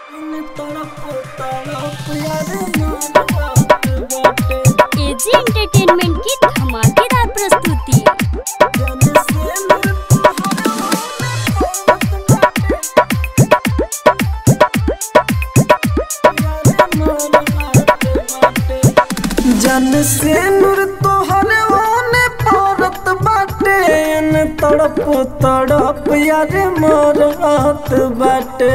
AG entertainment की धमाकेदार प्रस्तुति। जन से नूर तोहर ओने परत बाटे न तड़प तड़प यार मरत बाटे।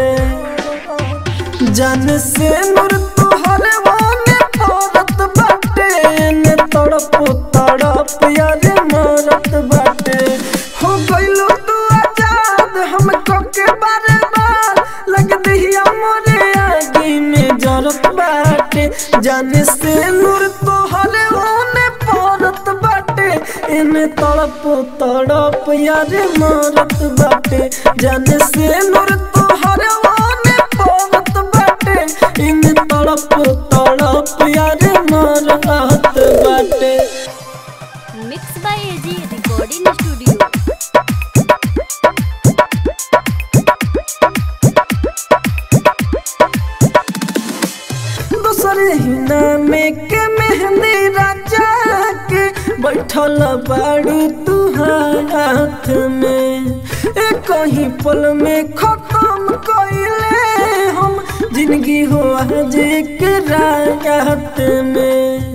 जन से नूर तोहर ओने परत बाटे न तड़प तड़प यार मरत बाटे। हो गइलो तू आजाद हमको के बारे बार लग दिया मोरे आगे में जरत बाटे। जन से नूर तोहर ओने परत बाटे इन तड़प तड़प यार मरत बाटे। जन से नूर तोहर ओने परत बाटे इन तड़प तड़प यार मरत बाटे। Mix by AG recording studio. दूसरे हिना में के मेहंदी राजा के बैठल बाड़ू तू हाथ में। एक ही पल में खत्म कइले हम जिंदगी हो आज के रात में।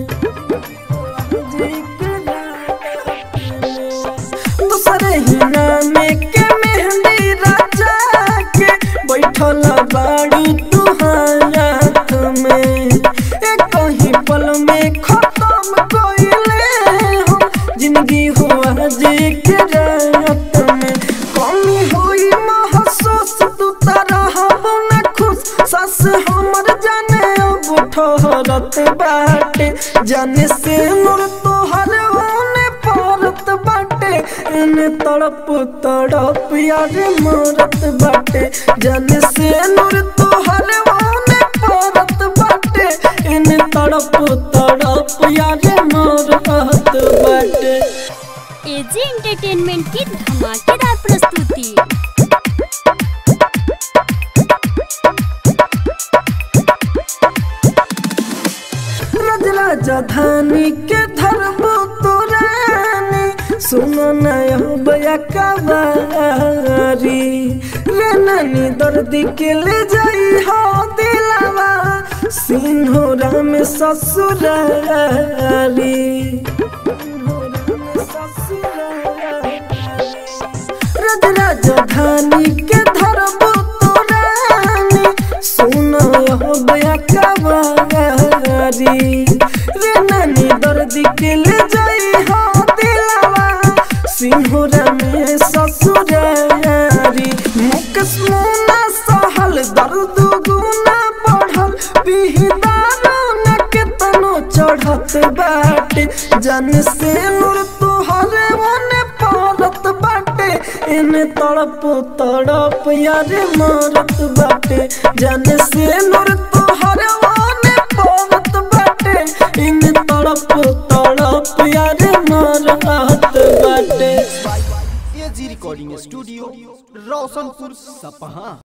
दूसरे हिना में के मेहंदी राजा के बैठल बाड़ू तू हाथ में। एक ही पल में खत्म कइले हम जिंदगी हो आज के रात में। कमी होई महसूस तू तरह न खुश सास हमर जाने अब ठहरत बाटे। जाने से नूर तोहर ओने परत बाटे इन तड़प तड़प यार मरत बाटे। जाने से नूर तोहर ओने परत बाटे इन तड़प तड़प यार मरत बाटे। एजी एंटरटेनमेंट की धमाकेदार प्रस्तुति। राजधानी के धरबो तो रानी सुनो नया बया कवारी रे नानी दर्दी के ले जाई हो दिलावा सिंहोरा में ससुरारी। राजधानी के धरबो तो रानी सुनो बया कवारी रे नानी दर्दी के ले जाई हो दिलावा सिंहोरा में ससुरारी। मुकेश मुन्ना सहल दर्द गुना बढ़ल बिहदारो न के तनो चढ़त बाटे। जन से नूर तोहर ओने परत बाटे इन तड़प तड़प यार मरत बाटे। जन से नूर तोहर ओने परत बाटे इन तड़प तड़प यार मरत बाटे। एजी रिकॉर्डिंग स्टूडियो रोशनपुर सपहा।